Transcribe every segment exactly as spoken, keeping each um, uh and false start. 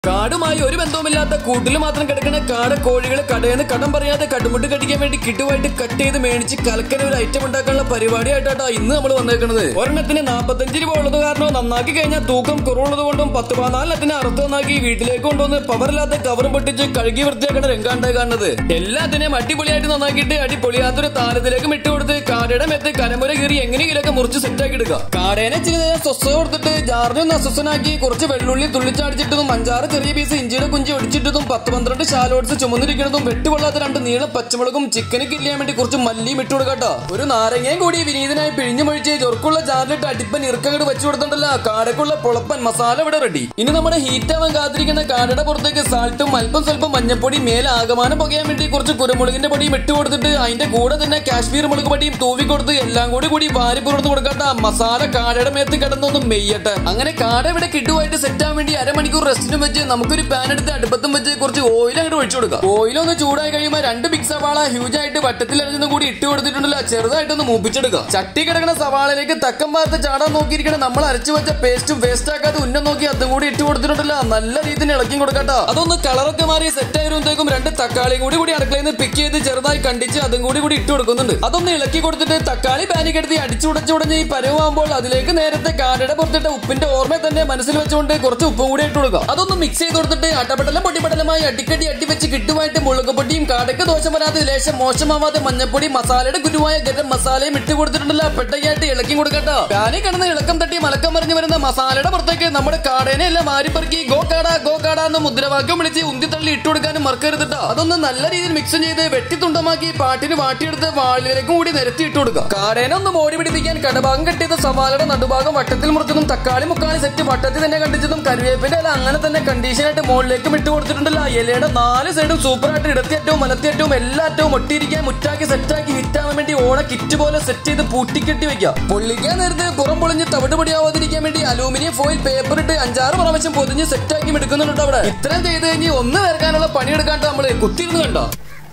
കാടുമായി ഒരു ബന്ധവുമില്ലാത്ത കൂട്ടിൽ മാത്രം കിടക്കുന്ന കാട കോഴികളെ കടയെന്ന് കടം പറയാതെ കടുമുട്ട് കടിക്കാൻ വേണ്ടി കിട്ടുമായിട്ട് കട്ട് ചെയ്ത് മേടിച്ച് കലക്കന ഒരു ഐറ്റം ഉണ്ടാക്കാനുള്ള പരിപാടിയായിട്ടാ ഇന്ന് നമ്മൾ വന്നേക്കുന്നത്. ഒരെണ്ണത്തിന് നാപ്പത്തഞ്ച് രൂപ ഉള്ളത് കാരണം നന്നാക്കി കഴിഞ്ഞാൽ തൂക്കം കുറവുള്ളത് കൊണ്ടും പത്ത് പതിനാലിനത്തിന് അറുത്ത് നന്നാക്കി വീട്ടിലേക്ക് കൊണ്ടുവന്ന് പവറില്ലാത്ത കവറും പൊട്ടിച്ച് കഴുകി വൃത്തിയാക്കുന്ന രംഗാണ്ടായി കാണുന്നത്. എല്ലാത്തിനെയും അടിപൊളിയായിട്ട് നന്നാക്കിയിട്ട് അടിപൊളിയാത്തൊരു താരത്തിലേക്ക് ഇട്ട് കൊടുത്ത് കാടയുടെ മെത്ത് കനമുര കീറി എങ്ങനെയെങ്കിലൊക്കെ മുറിച്ച് സെറ്റാക്കി എടുക്കുക. കാടേനെ ചില നേരം സ്വസ്ഥ കൊടുത്തിട്ട് ജാറിനൊന്ന് അസ്വസ്ഥനാക്കി കുറച്ച് വെള്ളുള്ളി തുള്ളിച്ചാടിച്ചിട്ടതും അഞ്ചാറ് ചെറിയ പീസ് ഇഞ്ചിയുടെ കുഞ്ചി ഒടിച്ചിട്ടതും പത്ത് പന്ത്രണ്ട് ഷാലോട്സ് ചുമന്നിരിക്കുന്നതും വെട്ടുകൊള്ളാത്ത രണ്ട് നീളം പച്ചമുളകും ചിക്കന് കില്ലാൻ വേണ്ടി കുറച്ച് മല്ലിയും ഇട്ട് കൊടുക്കട്ടോ. ഒരു നാരങ്ങയും കൂടി വിനീതനായി പിഴിഞ്ഞു മൊഴിച്ച് ചൊറുക്കുള്ള ജാറിലിട്ട് അടിപ്പൻ ഇറുക്കങ്ങട് വെച്ചു കൊടുത്തിട്ടല്ല കാടക്കുള്ള പൊളപ്പൻ മസാല ഇവിടെ റെഡി. ഇനി നമ്മുടെ ഹീറ്റ് ആവാൻ കാത്തിരിക്കുന്ന കാടയുടെ പുറത്തേക്ക് സാൾട്ടും അല്പം സ്വല്പം മഞ്ഞപ്പൊടി മേലെ ആകമാനം പുകയാൻ വേണ്ടി കുറച്ച് കുരുമുളകിന്റെ പൊടിയും ഇട്ട് കൊടുത്തിട്ട് അതിന്റെ കൂടെ തന്നെ കാശ്മീർ മുളക് പൊടിയും തൂവി കൊടുത്ത് എല്ലാം കൂടി കൂടി വാരി പുറത്ത് കൊടുക്കട്ട. മസാല കാടയുടെ മേത്ത് കിടന്നൊന്നും മെയ്യട്ടെ. അങ്ങനെ കാട ഇവിടെ കിട്ടുമായിട്ട് സെറ്റ് ആവാൻ വേണ്ടി അരമണിക്കൂർ റെസ്റ്റിനും വെച്ച് നമുക്കൊരു പാൻ എടുത്ത് അടുപ്പത്തും വെച്ച് കുറച്ച് ഓയിൽ അങ്ങോട്ട് ഒഴിച്ചു കൊടുക്കാം. ഓയിലൊന്ന് ചൂടായി കഴിയുമ്പോൾ രണ്ട് ബിഗ് സവാള ഹ്യൂജ് ആയിട്ട് വട്ടത്തിൽ അരിഞ്ഞതും കൂടി ഇട്ട് കൊടുത്തിട്ടുണ്ടല്ലോ ചെറുതായിട്ടൊന്ന് മൂപ്പിച്ചെടുക്കുക. ചട്ടി കിടക്കുന്ന സവാളയിലേക്ക് തക്കം പാർത്ത് ചാടാൻ നോക്കിയിരിക്കണം. നമ്മൾ അരച്ചു വെച്ച പേസ്റ്റും വേസ്റ്റ് ആക്കാതെ ഉന്നം നോക്കി അതും കൂടി ഇട്ട് കൊടുത്തിട്ടുണ്ടല്ലോ നല്ല രീതിയിൽ ഇളക്കി കൊടുക്കട്ടോ. അതൊന്ന് കളറൊക്കെ മാറി സെറ്റ് ആയിരുമ്പോഴത്തേക്കും രണ്ട് തക്കാളി കൂടി കൂടി അടുക്കളയിൽ നിന്ന് പിക്ക് ചെയ്ത് ചെറുതായി കണ്ടിച്ച് അതും കൂടി കൂടി ഇട്ട് കൊടുക്കുന്നുണ്ട്. അതൊന്ന് ഇളക്കി കൊടുത്തിട്ട് തക്കാളി പാനിക്കെടുത്ത് അടിച്ചുടച്ചുടഞ്ഞ് ഈ പരുവാകുമ്പോൾ അതിലേക്ക് നേരത്തെ കാടയുടെ പുറത്തിട്ട ഉപ്പിന്റെ ഓർമ്മ തന്നെ മനസ്സിൽ വെച്ചുകൊണ്ട് കുറച്ച് ഉപ്പും കൂടി ഇട്ട് കൊടുക്കുക. അതൊന്ന് മിക്സ് ചെയ്ത് കൊടുത്തിട്ട് അട്ടപ്പട്ടലും പൊട്ടിപ്പട്ടലുമായി അടിക്കടി അടിവെച്ച് കിട്ടുമായിട്ട് മുളക് പൊടിയും കാടക്ക് ദോഷം വരാതെ ലേശം മോശമാവാതെ മഞ്ഞപ്പൊടി മസാലയുടെ ഗുരുവായ ഗരം മസാലയും ഇട്ട് കൊടുത്തിട്ടുണ്ടല്ലോ പെട്ടയായിട്ട് ഇളക്കി കൊടുക്കട്ടോ. പാനി കിടന്ന് ഇളക്കം തട്ടി മലക്കം മറിഞ്ഞു വരുന്ന മസാലയുടെ പുറത്തേക്ക് നമ്മുടെ കാടേനെ എല്ലാം മാറിപ്പറക്കി ഗോ കാട ഗോ കാട എന്ന് മുദ്രാവാക്യം വിളിച്ച് ഉന്തിത്തള്ളി ഇട്ട് കൊടുക്കാനും മറക്കരുതിട്ടോ. അതൊന്ന് നല്ല രീതിയിൽ മിക്സ് ചെയ്ത് വെട്ടിത്തുണ്ടമാക്കി പാട്ടിന് വാട്ടിയെടുത്ത് വാളിലേക്കും കൂടി നിരത്തി ഇട്ട് കൊടുക്കുക. കാടേനെ ഒന്ന് മോടി പിടിപ്പിക്കാൻ കടഭാഗം കെട്ടിയത് സവാലയുടെ നടുഭാഗം വട്ടത്തിൽ മുറിച്ചതും തക്കാളി മുക്കാളി സെറ്റ് വട്ടത്തിൽ തന്നെ കണ്ടിച്ചതും കരുവേപ്പിന്റെ ഇല അങ്ങനെ തന്നെ കണ്ടീഷനായിട്ട് മുകളിലേക്കും ഇട്ട് കൊടുത്തിട്ടുണ്ടല്ലോ. ഇലയുടെ നാല് സൈഡും സൂപ്പറായിട്ട് ഇടത്തിയറ്റവും മലത്തിയറ്റവും എല്ലാറ്റവും ഒട്ടിയിരിക്കാൻ മുറ്റാക്കി സെറ്റാക്കി ഹിറ്റാവാൻ വേണ്ടി ഓണ കിറ്റ് പോലെ സെറ്റ് ചെയ്ത് പൂട്ടിക്കെട്ടി വെക്കാം. പൊള്ളിക്കാൻ നേരത്ത് പുറം പൊളിഞ്ഞ് തവിട് പൊടിയാവാതിരിക്കാൻ വേണ്ടി അലൂമിനിയം ഫോയിൽ പേപ്പർ ഇട്ട് അഞ്ചാറ് പ്രാവശ്യം പൊതിഞ്ഞ് സെറ്റാക്കി എടുക്കുന്നുണ്ട്. അവിടെ ഇത്രയും ചെയ്ത് കഴിഞ്ഞ് ഒന്ന് വരക്കാനുള്ള പണിയെടുക്കാണ്ട് നമ്മള് കുത്തിരുന്ന് കണ്ടോ.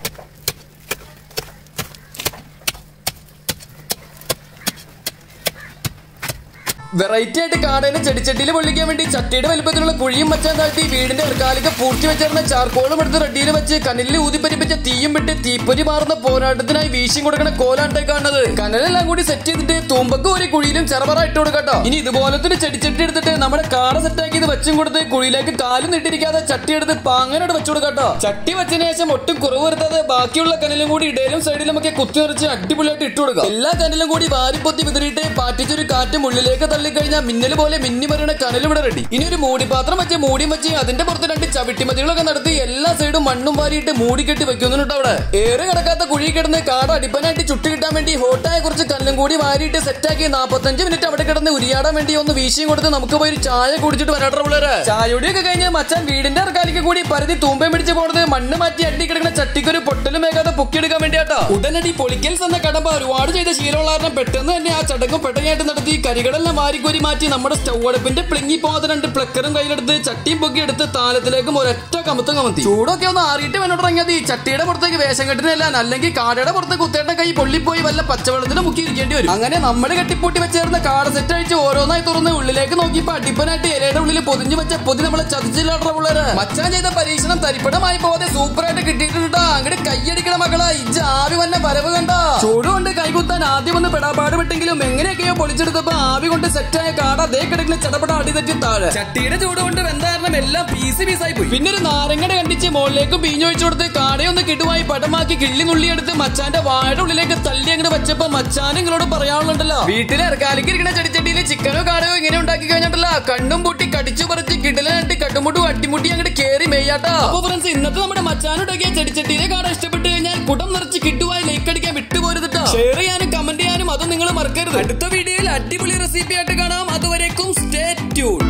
വെറൈറ്റി ആയിട്ട് കാടേനെ ചെടിച്ചട്ടിയിൽ പൊള്ളിക്കാൻ വേണ്ടി ചട്ടിയുടെ വലുപ്പത്തിലുള്ള കുഴിയും മച്ചാൻ താഴ്ത്തി വീടിന്റെ ഇറക്കാലിക്ക് പൂർത്തി വെച്ചിരുന്ന ചാർക്കോളും എടുത്ത് റെഡിയിൽ വെച്ച് കനലിൽ ഊതിപ്പരിപ്പിച്ച തീയും വിട്ട് തീപ്പൊരി മാറുന്ന പോരാട്ടത്തിനായി വീശിയും കൊടുക്കണ കോലാണ്ടെ കാണുന്നത്. കനലെല്ലാം കൂടി സെറ്റ് ചെയ്തിട്ട് തൂമ്പക്ക് ഒരു കുഴിയിലും ചെറവറ ഇട്ട് കൊടുക്കട്ടോ. ഇനി ഇതുപോലത്തെ ചെടിച്ചട്ടി എടുത്തിട്ട് നമ്മുടെ കാട സെറ്റാക്കി ഇത് വെച്ചും കൊടുത്ത് കുഴിയിലേക്ക് കാലും നീട്ടിരിക്കാതെ ചട്ടി എടുത്ത് പാങ്ങനോട് വെച്ചു കൊടുക്കട്ടോ. ചട്ടി വെച്ചതിന് ശേഷം ഒട്ടും കുറവ് വരുത്താതെ ബാക്കിയുള്ള കനലും കൂടി ഇടയിലും സൈഡിലും ഒക്കെ കുത്തി നിറച്ച് അടിപൊളിയായിട്ട് ഇട്ട് കൊടുക്കുക. എല്ലാ കനലും കൂടി വാരിപ്പൊത്തി വിതറിയിട്ട് പാറ്റിച്ചൊരു കാറ്റും ഉള്ളിലേക്ക് കഴിഞ്ഞാൽ മിന്നൽ പോലെ മിന്നി മറിയുന്ന കനൽ ഇവിടെ റെഡി. ഇനി ഒരു മൂടിപാത്രം വെച്ച് മൂടിയും വെച്ച് അതിന്റെ പുറത്ത് രണ്ട് ചവിട്ടിമതികളൊക്കെ നടത്തി എല്ലാ സൈഡും മണ്ണും വാരിയിട്ട് മൂടിക്കെട്ടി വെക്കുന്നുണ്ട്. അവിടെ ഏറെ കിടക്കാത്ത കുഴി കിടന്ന് കാട അടിപ്പനായിട്ട് ചുട്ടു കിട്ടാൻ വേണ്ടി ഹോട്ടായ കുറച്ച് കല്ലും കൂടി വാരിയിട്ട് സെറ്റാക്കി നാപ്പത്തഞ്ച് മിനിറ്റ് അവിടെ കിടന്ന് ഉരിയാടാൻ വേണ്ടി ഒന്ന് വീശിയും കൊടുത്ത് നമുക്ക് പോയി ചായ കുടിച്ചിട്ട് വരാട്ടെ പിള്ളേരെ. ചായയുടെയൊക്കെ കഴിഞ്ഞ് മച്ചാൻ വീടിന്റെ ഇറക്കാലിക്ക് കൂടി പരുതി തൂമ്പയും പിടിച്ച് പോണത് മണ്ണ് മാറ്റി അടി കിടക്കുന്ന ചട്ടിക്കൊരു പൊട്ടലും വേഗാതെ പൊക്കിയെടുക്കാൻ വേണ്ടിയാട്ടോ. ഉടനടി പൊളിക്കൽസ് എന്ന കടമ്പ ഒരുപാട് ചെയ്ത ശീലമുള്ള കാരണം പെട്ടെന്ന് തന്നെ ആ ചടങ്ങും പെട്ടയായിട്ട് നടത്തി കരികളെല്ലാം വാരിക്കോരി മാറ്റി നമ്മുടെ സ്റ്റൗ അടുപ്പിന്റെ പ്ലിങ്ങി പോകാതെ രണ്ട് പ്ലക്കറും കയ്യിലെടുത്ത് ചട്ടിയും പൊക്കി എടുത്ത് താലത്തിലേക്കും ഒരൊറ്റ കമത്തും കമത്തി. ചൂടൊക്കെ ഒന്ന് ആറിയിട്ട് വേണോട്ടിറങ്ങിയത് ഈ ചട്ടിയുടെ പുറത്തേക്ക് വേഷം കെട്ടിനല്ല അല്ലെങ്കിൽ കാടയുടെ പുറത്ത് കുത്തേട്ട കൈ പൊള്ളിപ്പോയി വല്ല പച്ചവെള്ളത്തിന് മുക്കി ഇരിക്കേണ്ടി വരും. അങ്ങനെ നമ്മൾ കെട്ടിപ്പൂട്ടി വെച്ചേർന്ന കാട സെറ്റ് അഴിച്ച് ഓരോന്നായി തുറന്ന് ഉള്ളിലേക്ക് നോക്കിയപ്പോ അടിപ്പനായിട്ട് ഇലയുടെ ഉള്ളിൽ പൊതിഞ്ഞു വെച്ച പൊതി നമ്മളെ ചതിച്ചില്ലാട്ട പിള്ളേര്. മച്ചാൻ ചെയ്ത പരീക്ഷണം തരിപ്പടമായി പോകാതെ സൂപ്പറായിട്ട് കിട്ടിയിട്ടുണ്ട്. അങ്ങോട്ട് കൈയടിക്കണ മക്കളെ ഇജ്ജ് ആവി വന്ന വരവ് കണ്ട. ചൂടുകൊണ്ട് കൈകുത്താൻ ആദ്യം ഒന്ന് പെടാപാട് വിട്ടെങ്കിലും എങ്ങനെയൊക്കെയോ പൊളിച്ചെടുത്തപ്പോ ആവി കൊണ്ട് സെറ്റായ കാട അതേ കിടക്കുന്ന ചടപട അടിതെറ്റി താഴെ. ചട്ടിയുടെ ചൂട് കൊണ്ട് വെന്താരണം എല്ലാം പീസ് പീസായി പോയി. പിന്നെ ഒരു നാരങ്ങയുടെ കണ്ടിച്ച് മുകളിലേക്ക് പീഞ്ഞൊഴിച്ചു കൊടുത്ത് കാടയൊന്ന് കിടുവായി പടമാക്കി കിള്ളി നുള്ളിയെടുത്ത് മച്ചാന്റെ വാഴയുടെ ഉള്ളിലേക്ക് തള്ളി അങ്ങോട്ട് വെച്ചപ്പോ മച്ചാൻ നിങ്ങളോട് പറയാനുണ്ടല്ലോ വീട്ടിലെ ഇറക്കാലിക്ക് ഇരിക്കുന്ന ചെടിച്ചട്ടിയില് ചിക്കനോ കാടയോ ഇങ്ങനെ ഉണ്ടാക്കി കഴിഞ്ഞിട്ടല്ല കണ്ണും പൂട്ടി കടിച്ചു പറിച്ച് കിടലായിട്ട് കട്ടുമുട്ടും അട്ടിമുട്ടി അങ്ങോട്ട് കേറി മെയ്യാട്ടാ. അപ്പൊ ഫ്രണ്ട്സ് ഇന്നത്തെ നമ്മുടെ മച്ചാനുണ്ടാക്കിയ ചെടിച്ചട്ടിയിലെ കാട ഇഷ്ടപ്പെട്ട് കഴിഞ്ഞാൽ കുടം നിറച്ച് കിട്ടുവായി ലൈക്ക് അടിക്കാൻ വിട്ടുപോരുതിട്ടോ. ഷെയർ ചെയ്യാനും കമന്റ് ചെയ്യാനും അതും നിങ്ങൾ മറക്കരുത്. അടുത്ത വീഡിയോയിൽ അടിപൊളി റെസിപ്പി ആയിട്ട് കാണാം. അതുവരേക്കും സ്റ്റേ ട്യൂൺ.